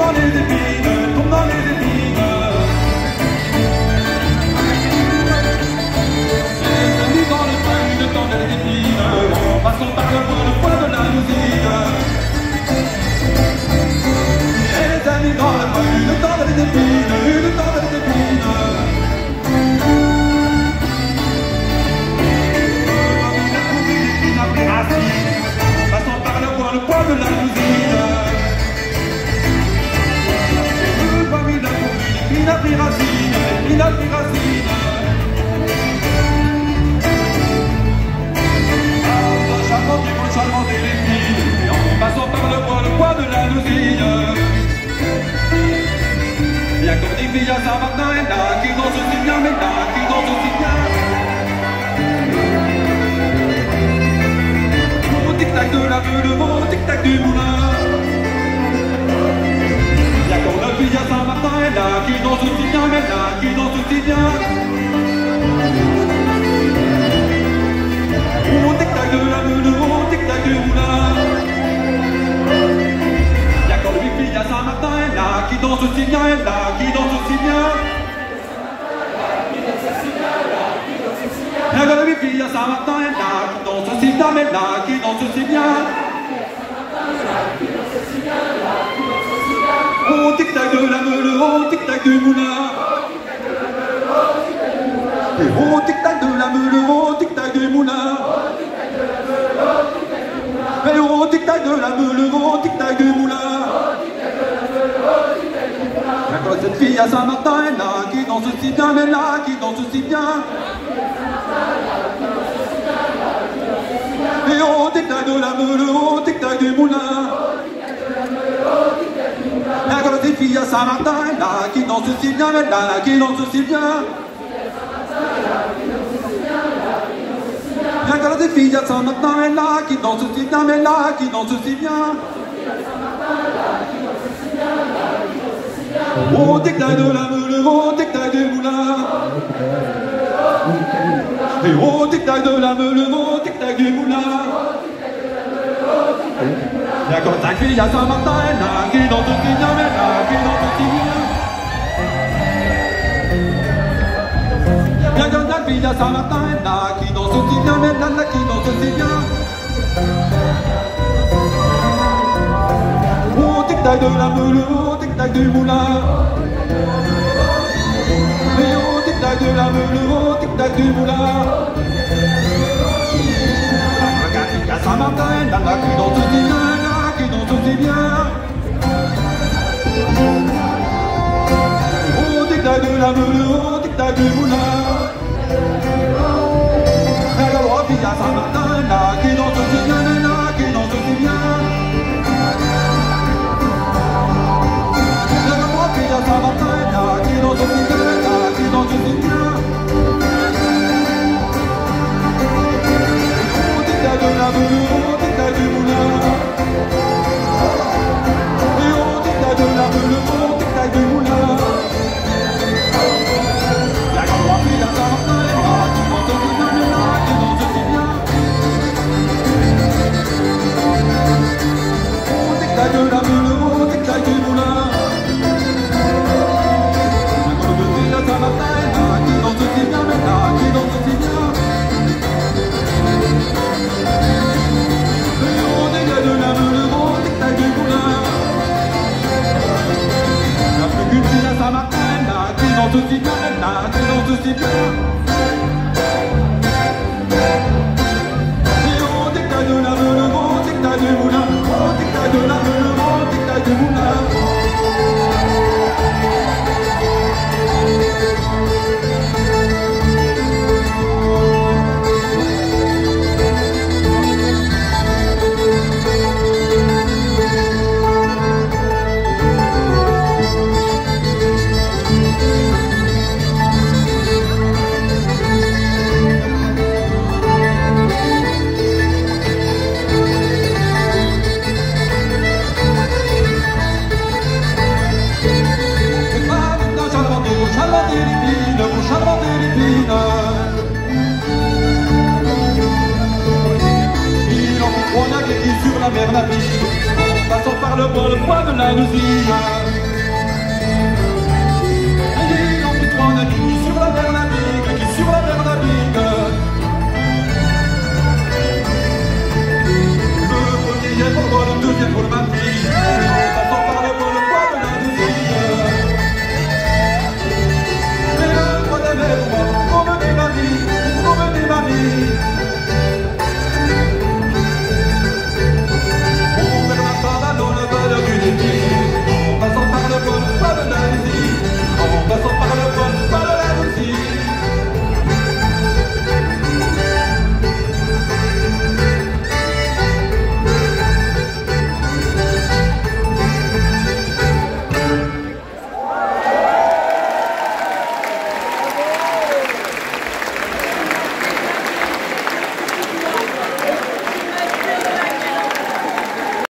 dans les épines, tombe dans les épines. Les amis dans le pain, dans les épines, en passant par le poids de la musique. Les amis dans le pain, dans les épines, dans les épines. Passant par le poids de la musique. L'épine a pris racine, l'épine a pris racine. Charmant des l'épine, en passant par le poids de la musique. Y'a comme des filles à Saint-Martin, et là qui dansent aussi bien, mais là qui dansent aussi bien. Au tic-tac de la meule, au tic-tac du moulin. Y'a comme des filles à Saint-Martin, et là qui dansent aussi bien, mais là qui dansent aussi bien. Au tic-tac de la meule, au tic-tac du moulin. Y'a comme des filles à Saint-Martin, et là qui dansent aussi bien, et là qui dansent aussi bien. Y'a comme des filles à Saint-Martin, et là qui dansent aussi bien, mais là qui dansent aussi bien. Au tic-tac de la meule, au tic-tac du moulin. Au tic-tac de la meule, au tic-tac du moulin. Et au tic-tac de la meule, au tic-tac du moulin. Quand cette fille à Saint-Martin est là, qui danse aussi bien, mais là, qui danse aussi bien. Et au tic-tac de la meule, au tic-tac du moulin. Et quand cette fille à Saint-Martin est là, qui danse aussi bien, mais là, qui danse aussi bien. Et quand cette fille à Saint-Martin est là, qui danse aussi bien, mais là, qui danse aussi bien. Au tic-tac de la meule, au tic-tac du moulin. Et au tic-tac de la meule, au tic-tac du moulin. Y'a comme ta fille à Saint-Martin, là, qui danse aussi bien, mais là, qui danse aussi bien. Y'a comme ta fille à Saint-Martin, là, qui danse aussi bien, mais là, qui danse aussi bien. Au tic-tac de la meule, au tic-tac du moulin. Et au tic-tac de la meule, au tic-tac du moulin. Regarde, à Saint-Martin, là, qui danse aussi bien, là, qui danse aussi bien. Au tic-tac de la meule, au tic-tac du moulin. Regarde, fille à Saint-Martin, là, qui danse aussi bien, là, qui danse aussi bien. Saint-Martin, là, qui danse aussi bien, là, qui danse aussi bien. Au tic-tac de la meule, au tic-tac du moulin. Et au tic-tac de la meule, au tic-tac du moulin. La grande fille à Saint-Martin, là, qui danse aussi bien, là, qui danse aussi bien. Au tic-tac de la meule, au tic-tac du moulin. Aussi bien, là, qui danse aussi bien. Et au tic-tac de la meule, au tic-tac du moulin. Au tic-tac de la meule, au tic-tac du moulin. la mer navigue, passant par le poids de la musique.